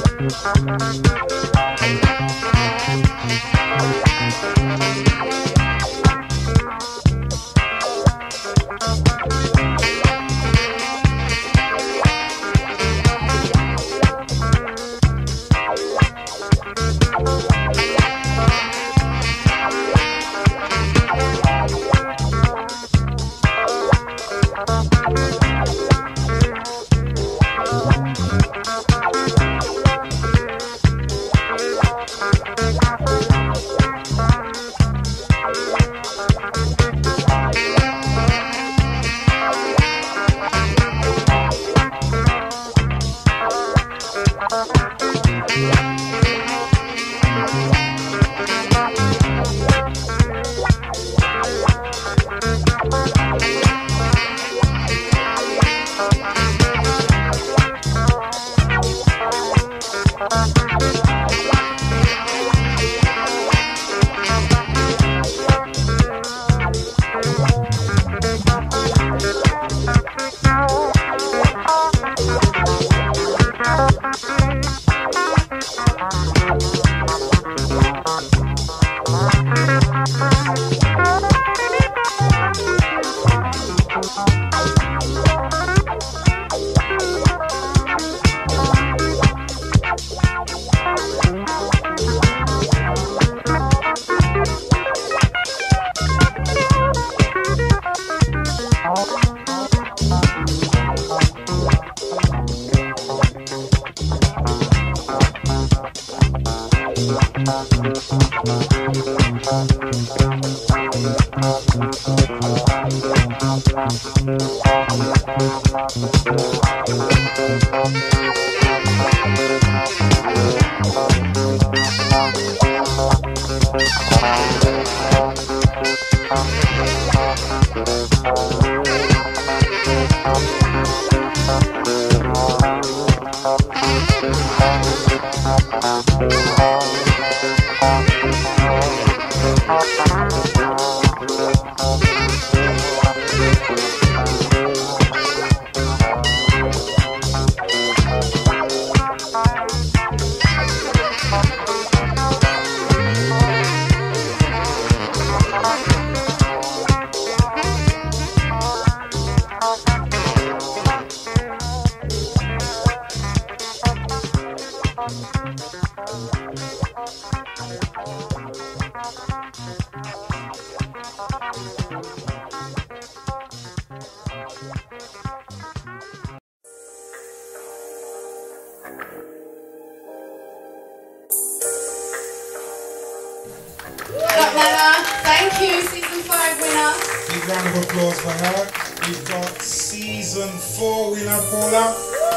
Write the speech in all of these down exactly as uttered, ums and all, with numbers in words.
Thank you, season five winner. Big round of applause for her. We've got season four winner, Paula.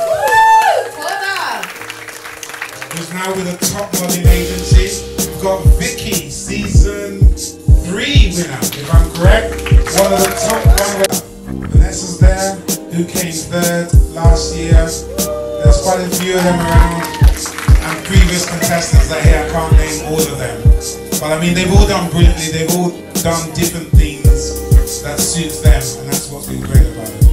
Woo! Fogah! Who's now with a top modeling agency. We've got Vicky, season three winner, if I'm correct. One of the top one winners. Vanessa's there, who came third last year. There's quite a few of them around. And previous contestants that here, I can't name all of them. But I mean, they've all done brilliantly, they've all done different things that suits them, and that's what's been great about it.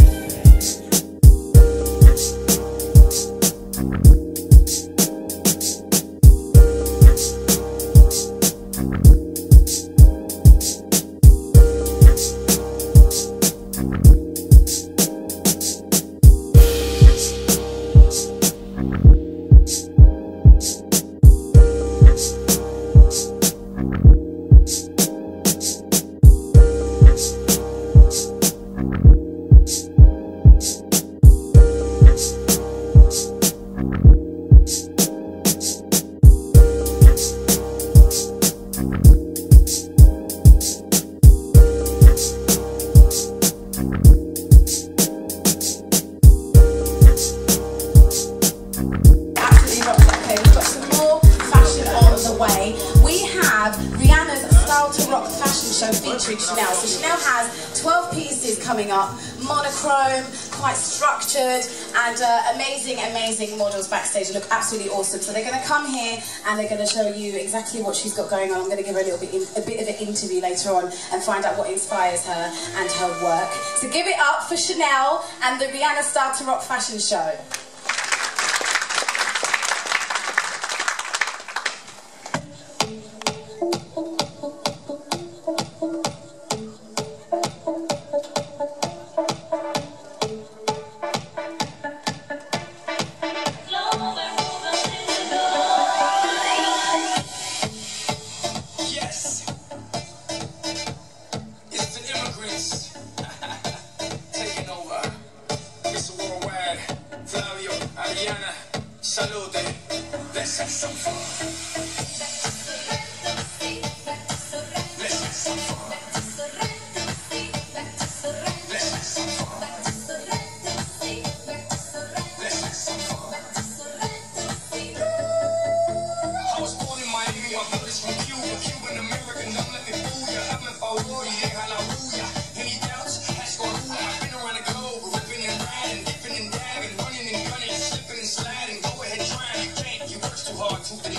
Chanelle. So Chanelle has twelve pieces coming up, monochrome, quite structured, and uh, amazing, amazing models backstage. They look absolutely awesome. So they're going to come here and they're going to show you exactly what she's got going on. I'm going to give her a little bit, in, a bit of an interview later on and find out what inspires her and her work. So give it up for Chanelle and the Rihanna Style to Rock fashion show. little thing. Let's have some fun. Let's have some fun. Let's have some fun. Let's have some fun. I was born in Miami, my blood is from Cuba. Cuban American, don't let me fool ya. I'm in Fogah, yeah, hallelujah. Any doubts? Ask on who. I've been around the globe, ripping and riding, dipping and dabbing, running and gunning, slipping and sliding. Go ahead, try. You can't. You work too hard to deny.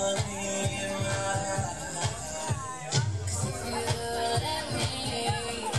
If you look at me,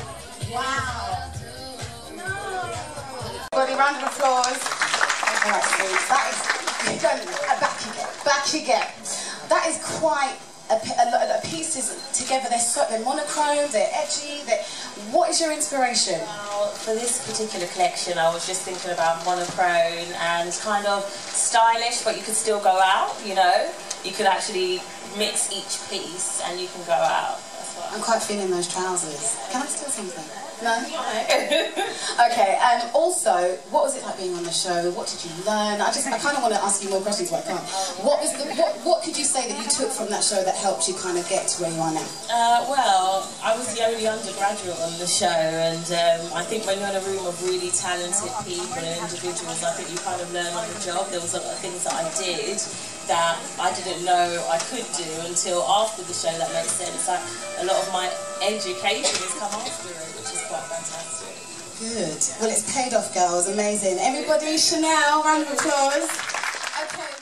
everybody, round of applause. All right, sweet. That is, back again, back again. That is quite a, a lot of pieces together. They're, so, they're monochrome, they're edgy. They're, what is your inspiration? Well, for this particular collection, I was just thinking about monochrome and kind of stylish, but you could still go out, you know? You could actually mix each piece and you can go out. That's what I'm quite feeling those trousers. Can I steal something? No? Okay, and also, what was it like being on the show? What did you learn? I just, I kind of want to ask you more questions, but I can't. What was the, what, what could you say that you took from that show that helped you kind of get to where you are now? Uh, well, I was the only undergraduate on the show, and um, I think when you're in a room of really talented people and individuals, I think you kind of learn on the job. There was a lot of things that I did that I didn't know I could do until after the show. That makes sense. Like, a lot of my education has come after it, which is quite fantastic. Good. Well, it's paid off, girls. Amazing. Everybody, Chanelle, round of applause. Okay.